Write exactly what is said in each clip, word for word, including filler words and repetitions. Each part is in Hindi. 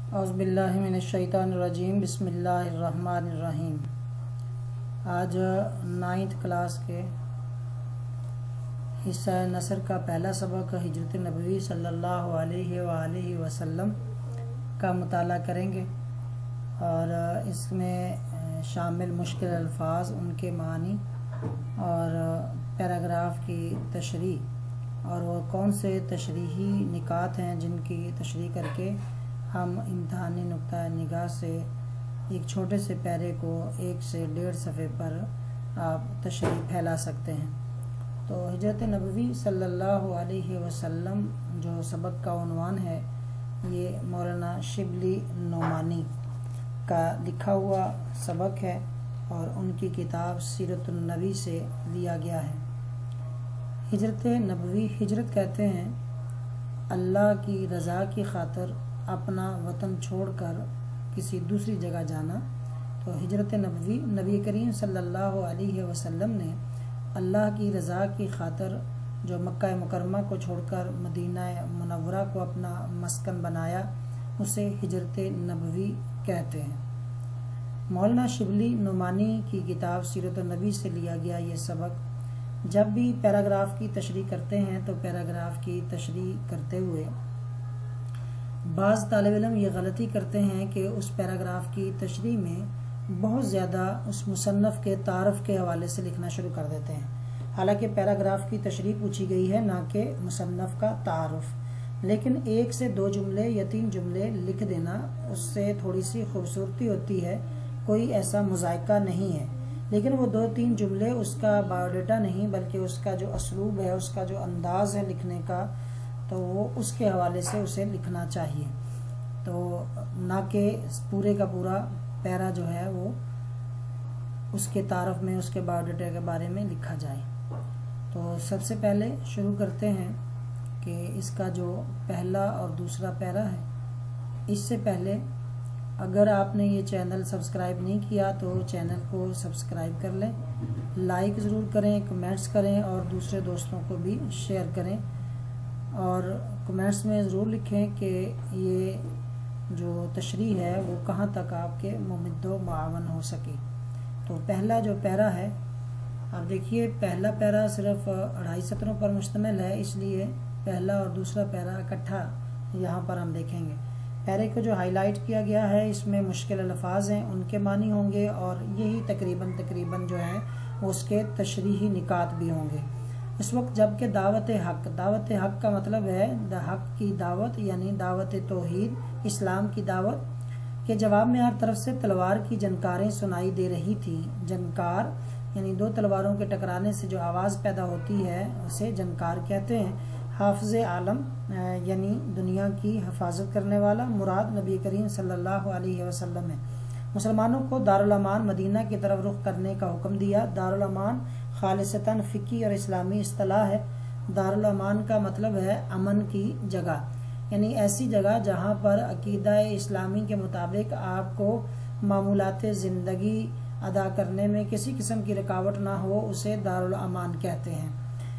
औज़ुबिल्लाहि मिनश्शैतानिर्रजीम बिस्मिल्लाहिर्रहमानिर्रहीम। आज नाइन्थ क्लास के हिस्सा नसर का पहला सबक हिजरत नबवी सल्लल्लाहु अलैहि वआलिहि वसल्लम का मुताला करेंगे और इसमें शामिल मुश्किल अल्फाज, उनके मानी और पैराग्राफ की तशरीह और वो कौन से तशरीही निकात हैं जिनकी तशरीह करके हम इम्तहानी नुक्ता निगाह से एक छोटे से पैरे को एक से डेढ़ सफ़े पर आप तशरीह फैला सकते हैं। तो हिजरत नबवी सल्लल्लाहु अलैहि वसल्लम जो सबक का उन्वान है, ये मौलाना शिबली नोमानी का लिखा हुआ सबक है और उनकी किताब सीरतुन नबी से लिया गया है। हिजरत नबवी, हिजरत कहते हैं अल्लाह की रज़ा की खातिर अपना वतन छोड़कर किसी दूसरी जगह जाना। तो हिजरत नबवी, नबी करीम सल्लल्लाहु अलैहि वसल्लम ने अल्लाह की रज़ा की खातिर जो मक्का मुकरमा को छोड़कर मदीना मुनव्वरा को अपना मस्कन बनाया, उसे हिजरत नबवी कहते हैं। मौलाना शिबली नुमानी की किताब सीरत नबी से लिया गया ये सबक। जब भी पैराग्राफ की तशरीह करते हैं तो पैराग्राफ की तशरीह करते हुए बाज़ तालिब इल्म ये गलती करते हैं कि उस पैराग्राफ की तशरीह में बहुत ज़्यादा उस मुसन्नफ़ के तारफ़ के हवाले से लिखना शुरू कर देते हैं। हालांकि पैराग्राफ की तशरीह पूछी गई है, ना कि मुसन्नफ़ का तारुफ़, लेकिन एक से दो जुमले या तीन जुमले लिख देना, उससे थोड़ी सी खूबसूरती होती है, कोई ऐसा मुज़ायका नहीं है। लेकिन वो दो तीन जुमले उसका बायोडाटा नहीं, बल्कि उसका जो असलूब है, उसका जो अंदाज़ है लिखने का, तो वो उसके हवाले से उसे लिखना चाहिए। तो ना कि पूरे का पूरा पैरा जो है वो उसके तारफ़ में, उसके बायोडाटा के बारे में लिखा जाए। तो सबसे पहले शुरू करते हैं कि इसका जो पहला और दूसरा पैरा है, इससे पहले अगर आपने ये चैनल सब्सक्राइब नहीं किया तो चैनल को सब्सक्राइब कर लें, लाइक ज़रूर करें, कमेंट्स करें और दूसरे दोस्तों को भी शेयर करें और कमेंट्स में ज़रूर लिखें कि ये जो तशरीह है वो कहाँ तक आपके मुमिद्दो मुआवन हो सके। तो पहला जो पैरा है, आप देखिए पहला पैरा सिर्फ अढ़ाई सत्रों पर मुश्तमिल है, इसलिए पहला और दूसरा पैरा इकट्ठा यहाँ पर हम देखेंगे। पैरे को जो हाईलाइट किया गया है, इसमें मुश्किल अल्फाज हैं, उनके मानी होंगे और यही तकरीबन तकरीबन जो है उसके तशरीही निकात भी होंगे। इस वक्त जबकि दावत हक, दावत हक का मतलब है द हक की दावत, यानी दावत तौहीद, इस्लाम की दावत के जवाब में हर तरफ से तलवार की जनकारें सुनाई दे रही थी। जनकार यानी दो तलवारों के टकराने से जो आवाज़ पैदा होती है उसे जनकार कहते हैं। हाफिज़ आलम यानी दुनिया की हिफाजत करने वाला, मुराद नबी करीम सल्लल्लाहु अलैहि वसल्लम है। मुसलमानों को दारुल अमान मदीना की तरफ रुख करने का हुक्म दिया। दारुल अमान खालिसतन फ़िकी और इस्लामी इस्तिलाह है। दारुल अमान का मतलब है अमन की जगह, यानी ऐसी जगह जहाँ पर अकीदा इस्लामी के मुताबिक आपको मामूलात ज़िंदगी अदा करने में किसी किस्म की रुकावट ना हो, उसे दारुल अमान कहते हैं।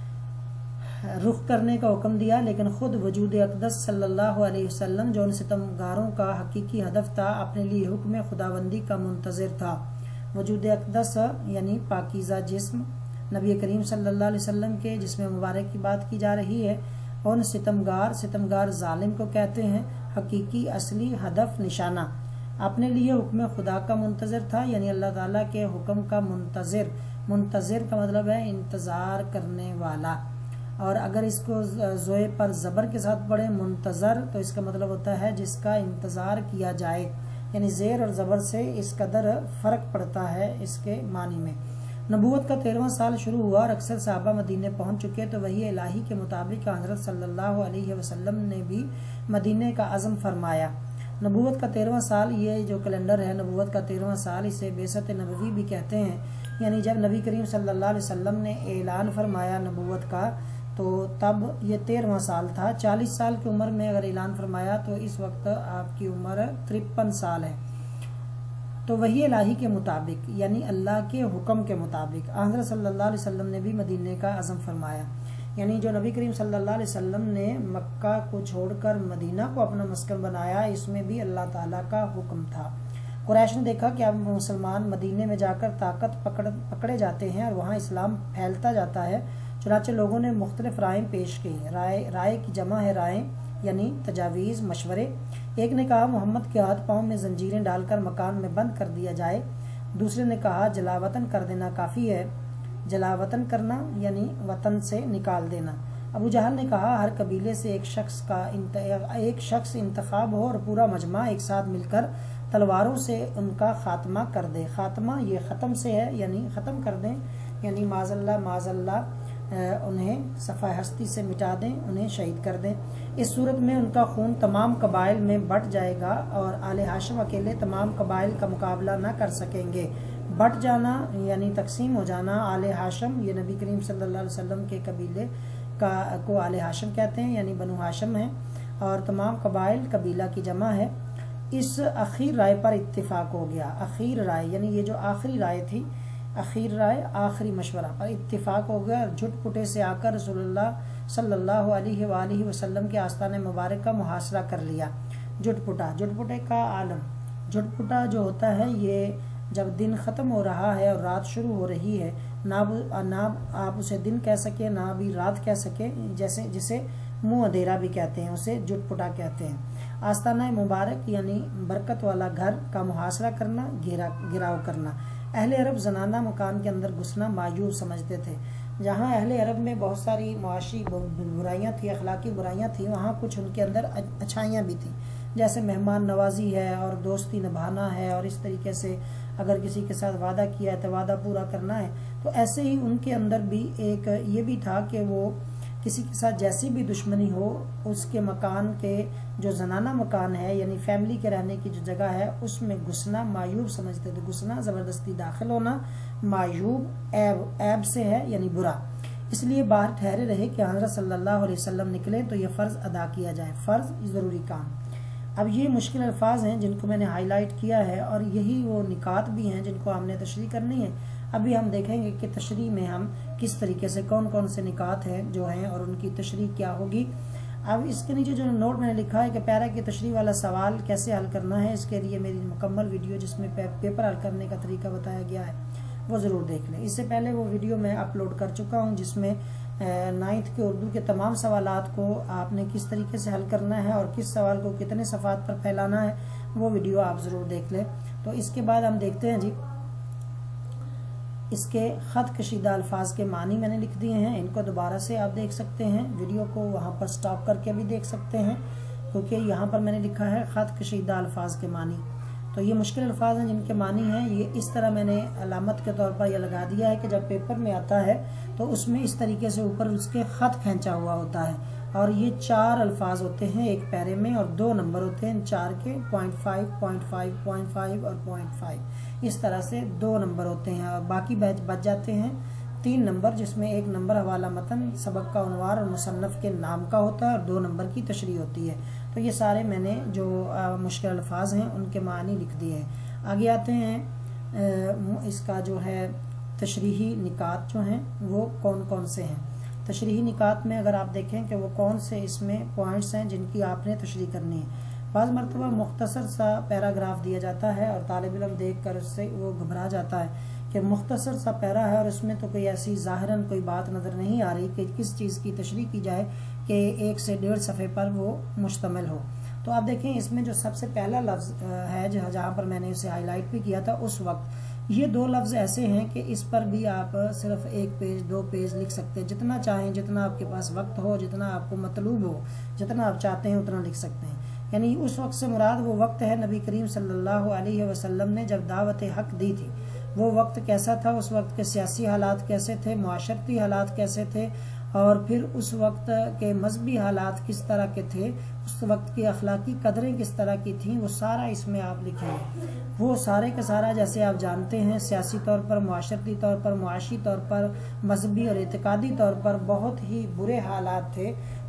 रुख करने का हुक्म दिया, लेकिन खुद वजूद अक़दस सल्लल्लाहु अलैहि वसल्लम जो उन सितमगारों का हकीकी हदफ था, अपने लिए हुक्म खुदाबंदी का मुंतज़िर था। वजूद अक़दस यानी पाकीज़ा जिस्म नबी करीम सल्लल्लाहु अलैहि वसल्लम के जिस्म मुबारक की बात की जा रही है। उन सितमगार, सितमगार जालिम को कहते हैं। हकीकी असली हदफ निशाना अपने लिए हुक्म खुदा का मुंतज़िर था, यानी अल्लाह ताला के हुक्म का मुंतज़िर। मुंतज़िर का मतलब है इंतज़ार करने वाला, और अगर इसको ज़ोए पर ज़बर के साथ पढ़े मुंतज़र, तो इसका मतलब होता है जिसका इंतज़ार किया जाए, यानी ज़ेर और ज़बर से इस कदर फ़र्क पड़ता है इसके मानी में। नबूवत का तेरहवां साल शुरू हुआ और अक्सर सहाबा मदीने पहुंच चुके, तो वही इलाही के मुताबिक हज़रत सल्लल्लाहु अलैहि वसल्लम ने भी मदीने का अज़म फरमाया। नबूवत का तेरहवां साल, ये जो कैलेंडर है नबूवत का तेरहवां साल, इसे बेसत नबवी भी कहते हैं। यानी जब नबी करीम सल्लल्लाहु अलैहि वसल्लम ने ऐलान फरमाया नबूवत का, तो तब ये तेरहवां साल था। चालीस साल की उम्र में अगर ऐलान फरमाया तो इस वक्त आपकी उम्र तिरपन साल है। तो वही इलाही के मुताबिक, यानी अल्लाह के हुक्म के मुताबिक हज़रत सल्लल्लाहु अलैहि वसल्लम ने भी मदीने का अज़म फरमाया। यानी जो नबी करीम सल्लल्लाहु अलैहि वसल्लम ने मक्का को छोड़कर मदीना को अपना मस्कन बनाया, इसमें भी अल्लाह ताला का हुक्म था। कुरैश ने देखा कि अब मुसलमान मदीने में जाकर ताकत पकड़ पकड़े जाते हैं और वहाँ इस्लाम फैलता जाता है, चुनाचे लोगों ने मुख्तलिफ राय पेश की। राय राय की जमा है राय यानी तजावीज़, मशवरे। एक ने कहा मोहम्मद के हाथ पाँव में जंजीरें डालकर मकान में बंद कर दिया जाए। दूसरे ने कहा जलावतन कर देना काफ़ी है। जलावतन करना यानी वतन से निकाल देना। अबू जहल ने कहा हर कबीले से एक शख्स का एक शख्स इंतखाब हो और पूरा मजमा एक साथ मिलकर तलवारों से उनका खात्मा कर दे। खात्मा ये ख़त्म से है यानी ख़त्म कर दें, यानी माज़ल्ला माज़ल्ला उन्हें सफ़ा हस्ती से मिटा दें, उन्हें शहीद कर दें। इस सूरत में उनका खून तमाम कबाइल में बट जाएगा और आले हाशिम अकेले तमाम कबाइल का मुकाबला न कर सकेंगे। बट जाना यानी तकसीम हो जाना। आले हाशिम ये नबी करीम सल्लल्लाहु अलैहि वसल्लम के कबीले का को आले हाशिम कहते हैं, यानी बनु हाशिम है, और तमाम कबाइल कबीला की जमा है। इस आखिर राय पर इत्तिफाक हो गया। आखिर राय यानी ये जो आखिरी राय थी, आखिर राय आखिरी मशवरा पर इत्तिफाक हो गया। झुट पुटे से आकर रसूलुल्लाह सल्लल्लाहु अलैहि वसल्लम के आस्ताने मुबारक का मुहासरा कर लिया। झुटपुटा, झुटपुटे का आलम, झुटपुटा जो होता है ये जब दिन ख़त्म हो रहा है और रात शुरू हो रही है, ना ना आप उसे दिन कह सके ना भी रात कह सके, जैसे जिसे मुँह अंधेरा भी कहते हैं, उसे झुटपुटा कहते हैं। आस्ताना मुबारक यानी बरकत वाला घर का मुहासरा करना, घेरा गिराव करना। अहले अरब जनाना मकान के अंदर घुसना मायूब समझते थे। जहाँ अहले अरब में बहुत सारी मुआशी बुराइयाँ थी, अखलाकी बुराइयाँ थी, वहाँ कुछ उनके अंदर अच्छाइयाँ भी थी, जैसे मेहमान नवाजी है और दोस्ती निभाना है, और इस तरीके से अगर किसी के साथ वादा किया है तो वादा पूरा करना है। तो ऐसे ही उनके अंदर भी एक ये भी था कि वो किसी के साथ जैसी भी दुश्मनी हो, उसके मकान के जो जनाना मकान है यानी फैमिली के रहने की जो जगह है उसमें घुसना मायूब समझते थे। घुसना ज़बरदस्ती दाखिल होना, मायूब ऐब ऐब से है यानी बुरा, इसलिए बाहर ठहरे रहे कि हज़रत सल्लल्लाहु अलैहि वसल्लम निकले तो ये फ़र्ज़ अदा किया जाए। फ़र्ज़ ज़रूरी काम। अब ये मुश्किल अल्फाज हैं जिनको मैंने हाईलाइट किया है, और यही वो निकात भी हैं जिनको हमने तशरीह करनी है। अभी हम देखेंगे कि तशरीह में हम किस तरीके से कौन कौन से निकात हैं जो हैं और उनकी तशरीह क्या होगी। अब इसके नीचे जो नोट मैंने लिखा है कि पैरा की तशरीह वाला सवाल कैसे हल करना है, इसके लिए मेरी मुकम्मल वीडियो जिसमें पे, पेपर हल करने का तरीका बताया गया है वो ज़रूर देख लें। इससे पहले वो वीडियो मैं अपलोड कर चुका हूँ जिसमें नाइन्थ के उर्दू के तमाम सवालात को आपने किस तरीके से हल करना है और किस सवाल को कितने सफ़ात पर फैलाना है, वो वीडियो आप ज़रूर देख लें। तो इसके बाद हम देखते हैं जी, इसके ख़त कशीदा अल्फाज के मानी मैंने लिख दिए हैं, इनको दोबारा से आप देख सकते हैं, वीडियो को वहाँ पर स्टॉप करके भी देख सकते हैं, क्योंकि यहाँ पर मैंने लिखा है ख़त कशीदा अल्फाज के मानी। तो ये मुश्किल अल्फाज हैं जिनके मानी हैं, ये इस तरह मैंने अलामत के तौर पर यह लगा दिया है कि जब पेपर में आता है तो उसमें इस तरीके से ऊपर उसके ख़त खींचा हुआ होता है, और ये चार अल्फाज होते हैं एक पैरे में और दो नंबर होते हैं चार के, point five point five point five और पॉइंट फाइव, इस तरह से दो नंबर होते हैं, और बाकी बैच बच जाते हैं तीन नंबर, जिसमें एक नंबर हवाला मतन, सबक का उन्वार और मुसन्नफ़ के नाम का होता है, और दो नंबर की तशरीह होती है। तो ये सारे मैंने जो आ, मुश्किल अल्फाज हैं उनके मानी लिख दिए हैं। आगे आते हैं आ, इसका जो है तशरीही निकात जो हैं वो कौन कौन से हैं। तशरीही निकात में अगर आप देखें कि वो कौन से इसमें पॉइंट्स हैं जिनकी आपने तशरीह करनी है। बाज़ मरतबा मुख्तसर सा पैराग्राफ दिया जाता है और तालिब इल्म देख कर उससे वो घबरा जाता है कि मुख्तसर सा पैरा है और उसमें तो कोई ऐसी ज़ाहिरन कोई बात नज़र नहीं आ रही कि किस चीज़ की तशरीह की जाए कि एक से डेढ़ सफ़े पर वो मुश्तमिल हो। तो आप देखें इसमें जो सबसे पहला लफ्ज़ है जहाँ पर मैंने उसे हाईलाइट भी किया था उस वक्त, ये दो लफ्ज़ ऐसे हैं कि इस पर भी आप सिर्फ एक पेज दो पेज लिख सकते हैं, जितना चाहें, जितना आपके पास वक्त हो, जितना आपको मतलूब हो, जितना आप चाहते हैं उतना लिख सकते हैं। यानी उस वक्त से मुराद वो वक्त है नबी करीम सल्लल्लाहु अलैहि वसल्लम ने जब दावत हक दी थी। वो वक्त कैसा था, उस वक्त के सियासी हालात कैसे थे, माशरती हालात कैसे थे, और फिर उस वक्त के मजहबी हालात किस तरह के थे, उस वक्त की अखलाकी कदरें किस तरह की थीं, वो सारा इसमें आप लिखेंगे। वो सारे का सारा जैसे आप जानते हैं सियासी तौर पर, माशरती तौर पर, मुआशी तौर पर, मजहबी और एतकादी तौर पर बहुत ही बुरे हालात थे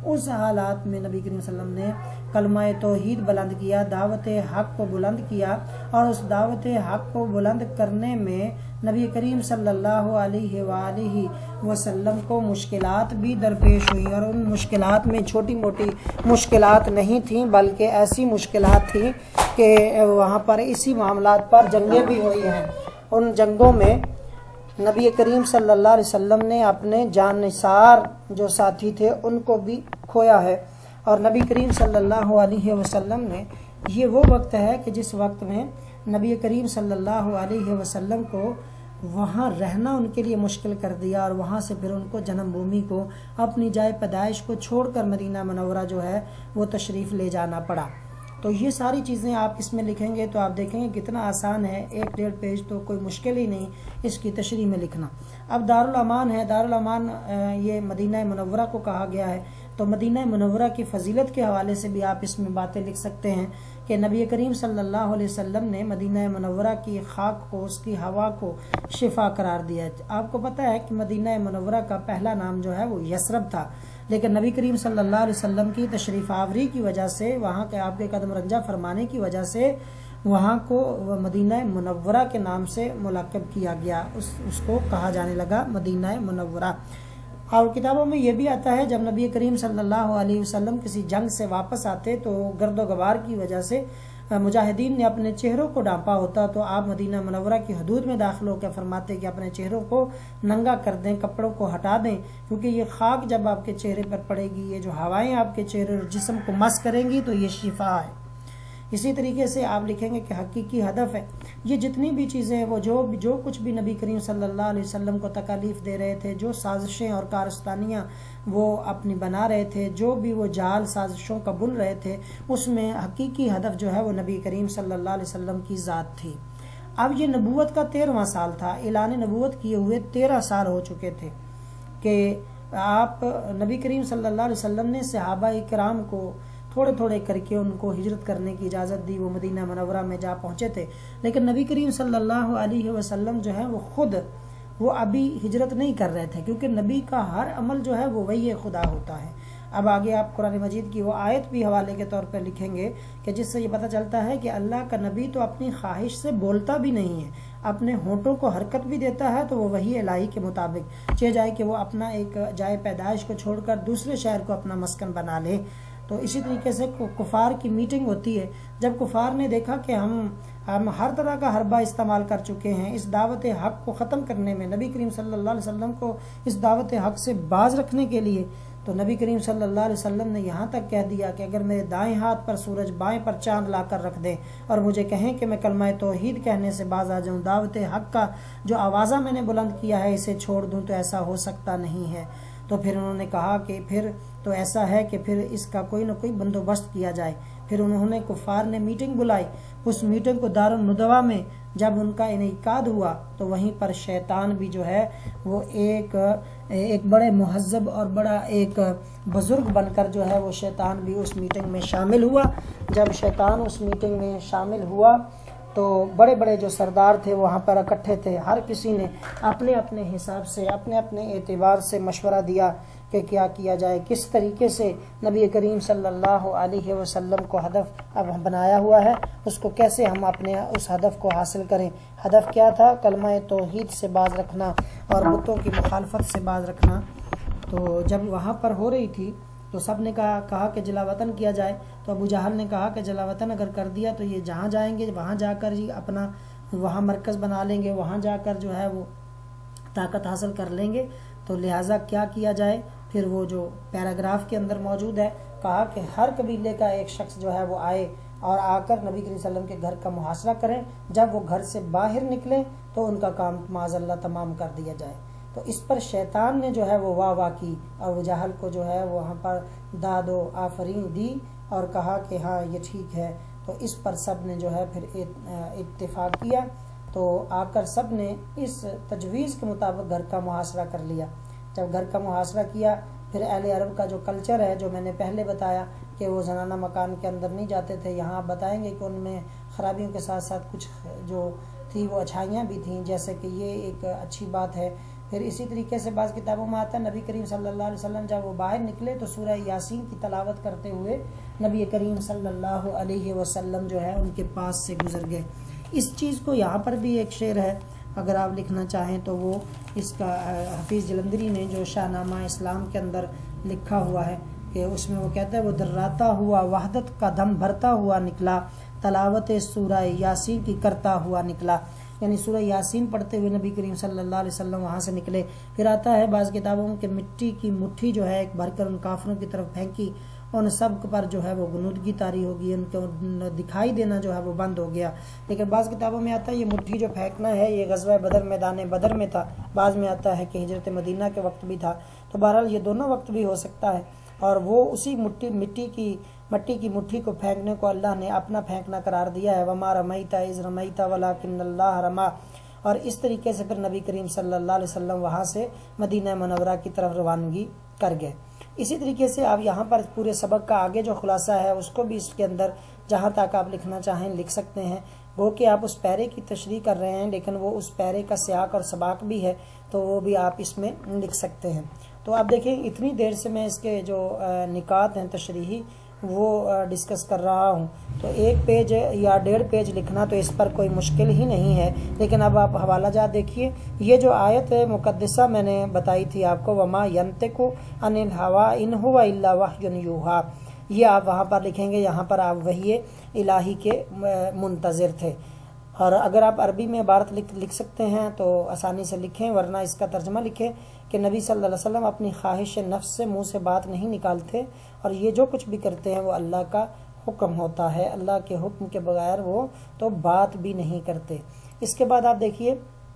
उस हालात में नबी करीम सल्लल्लाहु अलैहि वसल्लम ने कलमा तौहीद बुलंद किया, दावत हक को बुलंद किया, और उस दावत हक को बुलंद करने में नबी करीम सल्लल्लाहु अलैहि वसल्लम को मुश्किलात भी दरपेश हुई। और उन मुश्किलात में छोटी मोटी मुश्किलात नहीं थी, बल्कि ऐसी मुश्किलात थी कि वहाँ पर इसी मामलात पर जंगें भी हुई हैं। उन जंगों में नबी करीम सल्लल्लाहु अलैहि वसल्लम ने अपने जाननिसार जो साथी थे उनको भी खोया है। और नबी करीम सल्लल्लाहु अलैहि वसल्लम ने, ये वो वक्त है कि जिस वक्त में नबी करीम सल्लल्लाहु अलैहि वसल्लम को वहाँ रहना उनके लिए मुश्किल कर दिया, और वहाँ से फिर उनको जन्मभूमि को, अपनी जाए पैदाइश को छोड़कर मदीना मुनव्वरा जो है वो तशरीफ़ ले जाना पड़ा। तो ये सारी चीज़ें आप इसमें लिखेंगे तो आप देखेंगे कितना आसान है, एक डेढ़ पेज तो कोई मुश्किल ही नहीं इसकी तशरीह में लिखना। अब दारुल अमान है, दारुल अमान ये मदीना मुनव्वरा को कहा गया है, तो मदीना मुनव्वरा की फजीलत के हवाले से भी आप इसमें बातें लिख सकते हैं कि नबी करीम सल्लल्लाहु अलैहि वसल्लम ने मदीना मुनव्वरा की खाक को, उसकी हवा को शिफा करार दिया। आपको पता है कि मदीना मुनव्वरा का पहला नाम जो है वो यसरब था, लेकिन नबी करीम सल्लल्लाहु अलैहि वसल्लम की तशरीफ़ आवरी की वजह से, वहाँ के आपके कदम रंजा फरमाने की वजह से वहाँ को मदीना मुनव्वरा के नाम से मुलक़ब किया गया, उस उसको कहा जाने लगा मदीना मुनव्वरा। और किताबों में यह भी आता है जब नबी करीम सल्लल्लाहु अलैहि वसल्लम किसी जंग से वापस आते तो गर्दो गबार की वजह से मुजाहिदीन ने अपने चेहरों को ढांपा होता, तो आप मदीना मुनव्वरा की हदूद में दाखिल होकर फरमाते कि अपने चेहरों को नंगा कर दें, कपड़ों को हटा दें, क्योंकि ये खाक जब आपके चेहरे पर पड़ेगी, ये जो हवाएं आपके चेहरे और जिस्म को मस करेंगी तो ये शिफा है। इसी तरीके से आप लिखेंगे कि हकीकी हदफ है, ये जितनी भी चीज़ें हैं वो जो जो कुछ भी नबी करीम सल्लल्लाहु अलैहि वसल्लम को तकालीफ दे रहे थे, जो साजिशें और कारस्तानियाँ वो अपनी बना रहे थे, जो भी वो जाल साजिशों का बुन रहे थे, उसमें हकीकी हदफ जो है वो नबी करीम सल्लल्लाहु अलैहि वसल्लम की ज़ात थी। अब ये नबूवत का तेरहवां साल था, ऐलान नबूवत किए हुए तेरह साल हो चुके थे कि आप नबी करीम सल्लल्लाहु अलैहि वसल्लम ने सहाबा इकराम को थोड़े थोड़े करके उनको हिजरत करने की इजाज़त दी, वो मदीना मुनव्वरा में जा पहुँचे थे। लेकिन नबी करीम सल्लल्लाहु अलैहि वसल्लम जो है वो खुद वो अभी हिजरत नहीं कर रहे थे, क्योंकि नबी का हर अमल जो है वो वही खुदा होता है। अब आगे आप कुरान मजीद की वो आयत भी हवाले के तौर पर लिखेंगे कि जिससे ये पता चलता है कि अल्लाह का नबी तो अपनी ख्वाहिश से बोलता भी नहीं है, अपने होंठों को हरकत भी देता है तो वो वही इलाही के मुताबिक, चाहे जाए कि वो अपना एक जाए पैदाइश को छोड़कर दूसरे शहर को अपना मस्कन बना ले। तो इसी तरीके से कुफार की मीटिंग होती है, जब कुफार ने देखा कि हम हम हर तरह का हरबा इस्तेमाल कर चुके हैं इस दावत हक को ख़त्म करने में, नबी करीम सल्लल्लाहु अलैहि वसल्लम को इस दावत हक से बाज रखने के लिए, तो नबी करीम सल्लल्लाहु अलैहि वसल्लम ने यहाँ तक कह दिया कि अगर मेरे दाएं हाथ पर सूरज बाएं पर चांद ला कर रख दें और मुझे कहें कि मैं कलमा तौहीद कहने से बाज आ जाऊँ, दावत हक का जो आवाज़ा मैंने बुलंद किया है इसे छोड़ दूँ, तो ऐसा हो सकता नहीं है। तो फिर उन्होंने कहा कि फिर तो ऐसा है कि फिर इसका कोई ना कोई बंदोबस्त किया जाए। फिर उन्होंने कुफार ने मीटिंग बुलाई, उस मीटिंग को दारुल नदवा में जब उनका इनेकाद हुआ तो वहीं पर शैतान भी जो है वो एक एक बड़े मुहज्जब और बड़ा एक बुजुर्ग बनकर जो है वो शैतान भी उस मीटिंग में शामिल हुआ। जब शैतान उस मीटिंग में शामिल हुआ तो बड़े बड़े जो सरदार थे वहाँ पर इकट्ठे थे, हर किसी ने अपने अपने हिसाब से अपने अपने एतबार से मशवरा दिया कि क्या किया जाए, किस तरीके से नबी करीम सल्लल्लाहु अलैहि वसल्लम को हदफ अब हम बनाया हुआ है उसको कैसे हम अपने उस हदफ को हासिल करें। हदफ क्या था? कलमा तौहीद से बाज रखना और बुतों की मुखालफत से बाज रखना। तो जब वहाँ पर हो रही थी तो सब ने कहा कहा कि जलावतन किया जाए। तो अबू जहल ने कहा कि जलावतन अगर कर दिया तो ये जहाँ जाएंगे वहाँ जाकर जी अपना वहाँ मरकज़ बना लेंगे, वहाँ जाकर जो है वो ताकत हासिल कर लेंगे। तो लिहाजा क्या किया जाए? फिर वो जो पैराग्राफ के अंदर मौजूद है, कहा कि हर कबीले का एक शख्स जो है वो आए और आकर नबी करीम सल्लल्लाहु अलैहि वसल्लम के घर का मुहासरा करें। जब वो घर से बाहर निकले तो उनका काम माज़अल्लाह तमाम कर दिया जाए। तो इस पर शैतान ने जो है वो वाह वाह की और वो जहल को जो है वो वहाँ पर दादो आफरीन दी और कहा कि हाँ ये ठीक है। तो इस पर सब ने जो है फिर इत्तेफाक किया। तो आकर सब ने इस तजवीज़ के मुताबिक घर का मुहासरा कर लिया। जब घर का मुहासरा किया फिर अहले अरब का जो कल्चर है, जो मैंने पहले बताया कि वो जनाना मकान के अंदर नहीं जाते थे, यहाँ आप बताएंगे कि उनमें ख़राबियों के साथ साथ कुछ जो थी वो अच्छाइयाँ भी थीं। जैसे कि ये एक अच्छी बात है फिर इसी तरीके से बाज़ किताबों में आता है नबी करीम सल्लल्लाहु अलैहि वसल्लम जब वो बाहर निकले तो सूरह यासीन की तलावत करते हुए नबी करीम सल्लल्लाहु अलैहि वसल्लम जो है उनके पास से गुजर गए। इस चीज़ को यहाँ पर भी एक शेर है, अगर आप लिखना चाहें तो वो इसका हफीज़ जलंधरी ने जो शाहनामा इस्लाम के अंदर लिखा हुआ है कि उसमें वो कहता है वो दर्राता हुआ वहदत का दम भरता हुआ निकला, तलावत सूरह यासीन की करता हुआ निकला। यानी सूरह यासीन पढ़ते हुए नबी करीम सल्लल्लाहु अलैहि वसल्लम वहाँ से निकले। फिर आता है बाज़ किताबों में कि मिट्टी की मुट्ठी जो है एक भरकर उन काफिरों की तरफ फेंकी, उन सब पर जो है वो गुनूदगी तारी होगी, उनको दिखाई देना जो है वो बंद हो गया। लेकिन बाज़ किताबों में आता है ये मुट्ठी जो फेंकना है ये ग़ज़वा बदर मैदान बदर में था, बाज़ में आता है कि हिजरत मदीना के वक्त भी था। तो बहरहाल ये दोनों वक्त भी हो सकता है। और वो उसी मुट्ठी मिट्टी की मट्टी की मुट्ठी को फेंकने को अल्लाह ने अपना फेंकना करार दिया है, वमा रमैता इज़ रमैता वलाकिन्नल्लाह रमा। और इस तरीके से फिर नबी करीम सल्लल्लाहु अलैहि वसल्लम वहाँ से मदीना मुनव्वरा की तरफ रवानगी कर गए। इसी तरीके से आप यहाँ पर पूरे सबक का आगे जो खुलासा है उसको भी इसके अंदर जहाँ तक आप लिखना चाहें लिख सकते हैं। वो कि आप उस पैरे की तशरीह कर रहे हैं लेकिन वो उस पैरे का सियाक और सबाक भी है तो वो भी आप इसमें लिख सकते हैं। तो आप देखें इतनी देर से मैं इसके जो निकात हैं तशरीही वो डिस्कस कर रहा हूँ, तो एक पेज या डेढ़ पेज लिखना तो इस पर कोई मुश्किल ही नहीं है। लेकिन अब आप हवाला जात देखिए, ये जो आयत मुकद्दसा मैंने बताई थी आपको, वमा यंतिकु अनिल हवा इन हुवा इल्ला वह्युन यूहा, ये आप वहाँ पर लिखेंगे। यहाँ पर आप वही इलाही के मुंतज़िर थे। और अगर आप अरबी में इबारत लिख लिख सकते हैं तो आसानी से लिखें, वरना इसका तर्जमा लिखें कि नबी सल्लल्लाहु अलैहि वसल्लम अपनी ख्वाहिश नफ्स से मुंह से बात नहीं निकालते और ये जो कुछ भी करते हैं वो अल्लाह का हुक्म होता है, अल्लाह के हुक्म के बगैर वो तो बात भी नहीं करते। इसके बाद आप देखिए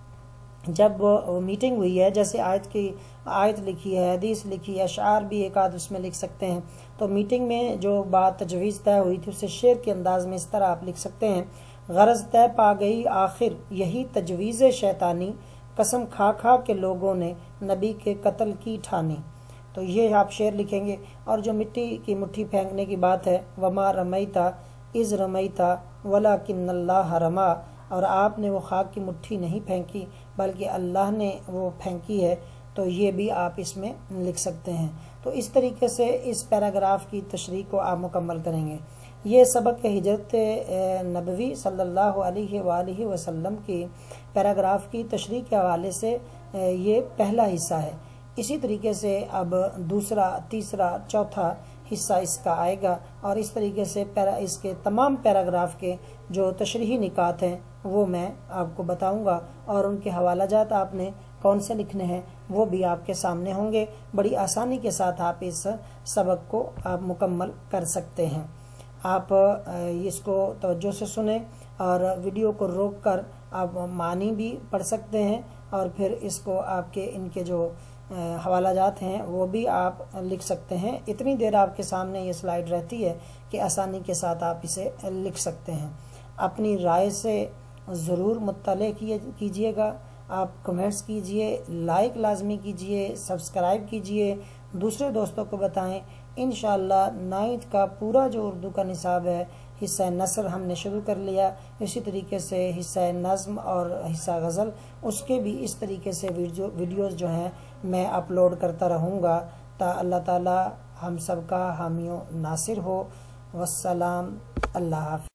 जब मीटिंग हुई है, जैसे आयत की आयत लिखी है, हदीस लिखी है, अशार भी एक आध उसमें लिख सकते हैं। तो मीटिंग में जो बात तजवीज़ तय हुई थी उसे शेर के अंदाज में इस तरह आप लिख सकते हैं, गरज तय पा गई आखिर यही तजवीज़ शैतानी, कसम खा खा के लोगों ने नबी के कत्ल की ठानी। तो ये आप शेर लिखेंगे। और जो मिट्टी की मुट्ठी फेंकने की बात है, वमा रमैता इज़ रमैता वलाकिन्नल्लाह रमा, और आपने वो खाक की मुट्ठी नहीं फेंकी बल्कि अल्लाह ने वो फेंकी है, तो ये भी आप इसमें लिख सकते हैं। तो इस तरीके से इस पैराग्राफ की तशरीह को आप मुकम्मल करेंगे। ये सबक हिजरत नबवी सल्लल्लाहु अलैहि वसल्लम की पैराग्राफ की तशरीह के हवाले से ये पहला हिस्सा है। इसी तरीके से अब दूसरा, तीसरा, चौथा हिस्सा इसका आएगा और इस तरीके से पैरा इसके तमाम पैराग्राफ के जो तशरीही निकात हैं वो मैं आपको बताऊंगा और उनके हवाला जात आपने कौन से लिखने हैं वो भी आपके सामने होंगे। बड़ी आसानी के साथ आप इस सबक को आप मुकम्मल कर सकते हैं। आप इसको तवज्जो से सुने और वीडियो को रोक कर आप मानी भी पढ़ सकते हैं और फिर इसको आपके इनके जो हवाला जात हैं वो भी आप लिख सकते हैं। इतनी देर आपके सामने ये स्लाइड रहती है कि आसानी के साथ आप इसे लिख सकते हैं। अपनी राय से ज़रूर मुत्तले कीजिएगा, आप कमेंट्स कीजिए, लाइक लाजमी कीजिए, सब्सक्राइब कीजिए, दूसरे दोस्तों को बताएं। इंशाअल्लाह नाइन्थ का पूरा जो उर्दू का निसाब है, हिस्सा नसर हमने शुरू कर लिया, इसी तरीके से हिस्सा नज़्म और हिस्सा गज़ल, उसके भी इस तरीके से वीडियो वीडियोस जो हैं मैं अपलोड करता रहूँगा ता अल्लाह ताला हम सब का हामियों नासिर हो। वस्सलाम, अल्लाह हाफ़िज़।